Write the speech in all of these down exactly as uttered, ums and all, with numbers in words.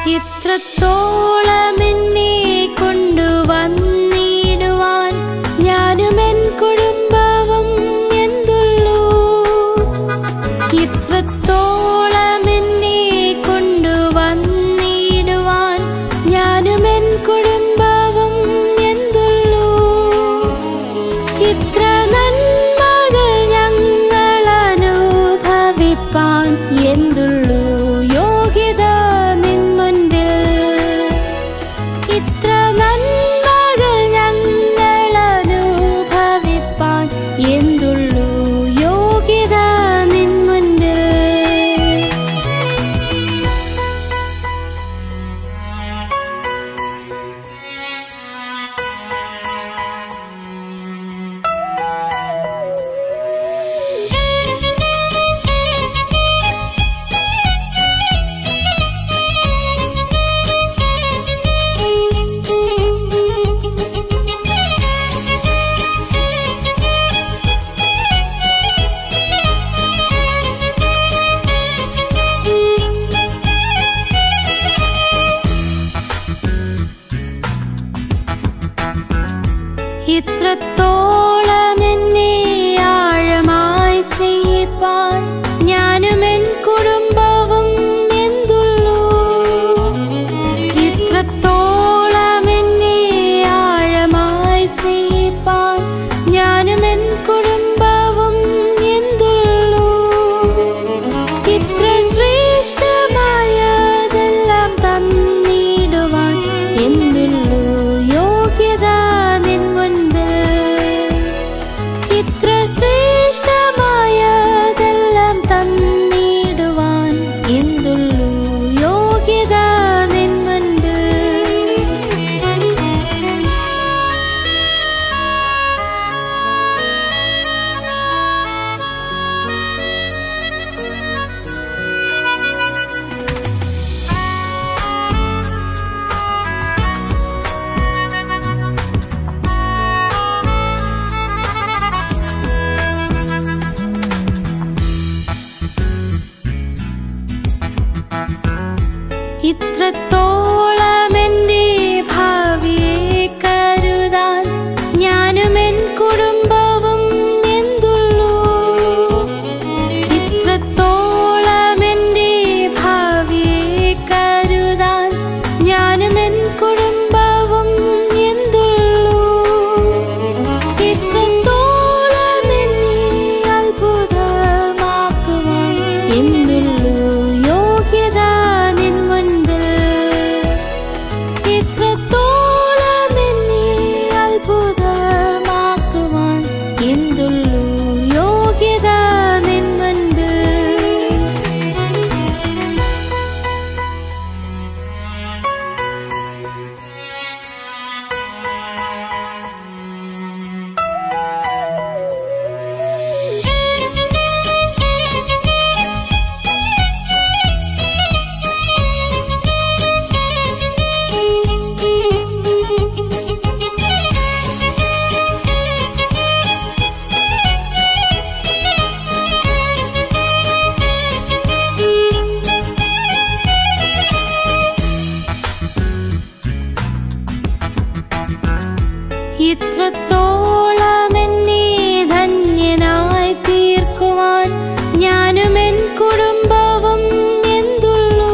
ഇത്രത്തോളം എന്നെ കൊണ്ടുവന്നിടുവാൻ ഞാനും എൻ കുടുംബവും എന്തുള്ളൂ. ഇത്രത്തോളം എന്നെ കൊണ്ടുവന്നിടുവാൻ ഞാനും എൻ കുടുംബവും എന്തുള്ളൂ. ഇത്ര നന്മകൾ ഞങ്ങൾ അനുഭവിപ്പാൻ എന്തുള്ളൂ യോഗ്യത നിൻ മുൻപിൽ. ഇത്ര നന്മകൾ ഞങ്ങൾ അനുഭവിപ്പാൻ എന്തുള്ളൂ യോഗ്യത നിൻ മുൻപിൽ. ഇത്രത്തോളം എന്നെ ആഴമായി സ്നേഹിപ്പാൻ ഞാനും എൻ കുടുംബവും എന്തുള്ളൂ. ഇത്രത്തോളം എന്നെ ആഴമായി സ്നേഹിപ്പാൻ ഞാനും എൻ കുടുംബവും എന്തുള്ളൂ. ഇത്ര ശ്രേഷ്ഠമായതെല്ലാം തന്നിടുവാൻ എന്തുള്ളൂ യോഗ്യത നിൻ മുൻപിൽ. ഇത്ര ശ്രേഷ്ഠമായതെല്ലാം തന്നിടുവാൻ എന്തുള്ളൂ യോഗ്യത നിൻ മുൻപിൽ. ഇത്രത്തോളം എന്റെ ഭാവിയെ കരുതാൻ ഞാനും എൻ കുടുംബവും എന്തുള്ളൂ. ഇത്രത്തോളം എന്റെ ഭാവിയെ കരുതാൻ ഞാനും എൻ കുടുംബവും എന്തുള്ളൂ. ഇത്രത്തോളം എന്നെ അത്ഭുതമാക്കുവാൻ എന്തുള്ളൂ യോഗ്യത നിൻ മുൻപിൽ. ഇത്രത്തോളം എന്നെ അത്ഭുതമാക്കുവാൻ എന്തുള്ളൂ യോഗ്യത നിൻ മുൻപിൽ. ഇത്രത്തോളം എന്നെ ധന്യനായി തീർക്കുവാൻ ഞാനും എൻ കുടുംബവും എന്തുള്ളൂ.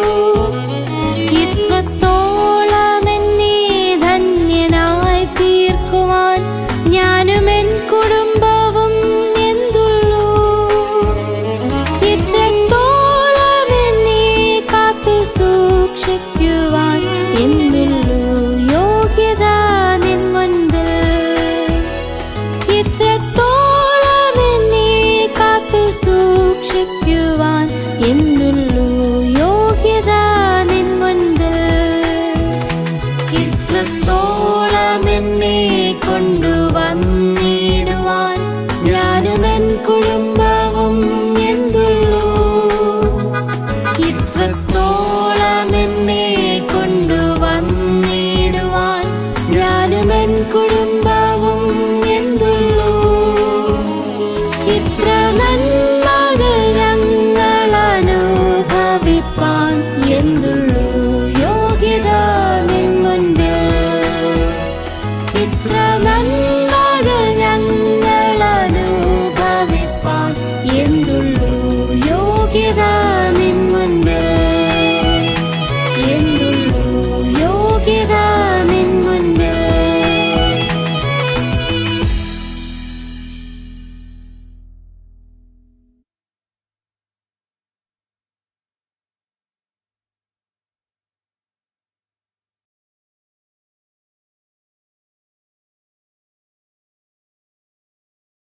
ഇത്രത്തോളം എന്നെ ധന്യനായി തീർക്കുവാൻ ഞാനും എൻ കുടുംബവും എന്തുള്ളൂ. ഇത്രത്തോളം എന്നെ കാത്തു സൂക്ഷിക്കുവാൻ എന്തുള്ളൂ യോഗ്യത നിൻ മുൻപിൽ. ഇത്രത്തോളം എന്നെ കാത്തു സൂക്ഷിക്കുവാൻ എന്തുള്ളൂ യോഗ്യത നിൻ മുൻപിൽ. ഇത്രത്തോളം എന്നെ കൊണ്ടുവന്നിടുവാൻ ഞാനും എൻ കുടുംബവും എന്തുള്ളൂ. ഇത്ര